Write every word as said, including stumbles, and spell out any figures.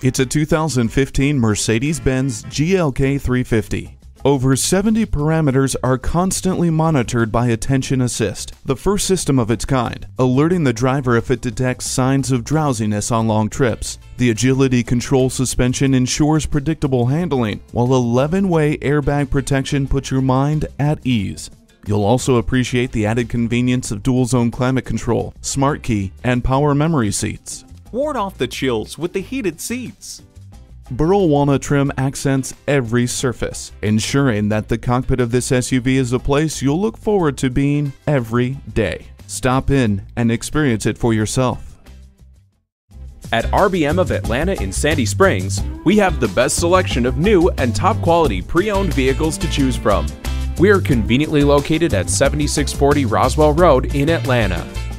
It's a two thousand fifteen Mercedes-Benz G L K three fifty. Over seventy parameters are constantly monitored by Attention Assist, the first system of its kind, alerting the driver if it detects signs of drowsiness on long trips. The Agility Control suspension ensures predictable handling, while eleven-way airbag protection puts your mind at ease. You'll also appreciate the added convenience of dual-zone climate control, smart key, and power memory seats. Ward off the chills with the heated seats. Burl walnut trim accents every surface, ensuring that the cockpit of this S U V is a place you'll look forward to being every day. Stop in and experience it for yourself. At R B M of Atlanta in Sandy Springs, we have the best selection of new and top quality pre-owned vehicles to choose from. We are conveniently located at seventy-six forty Roswell Road in Atlanta.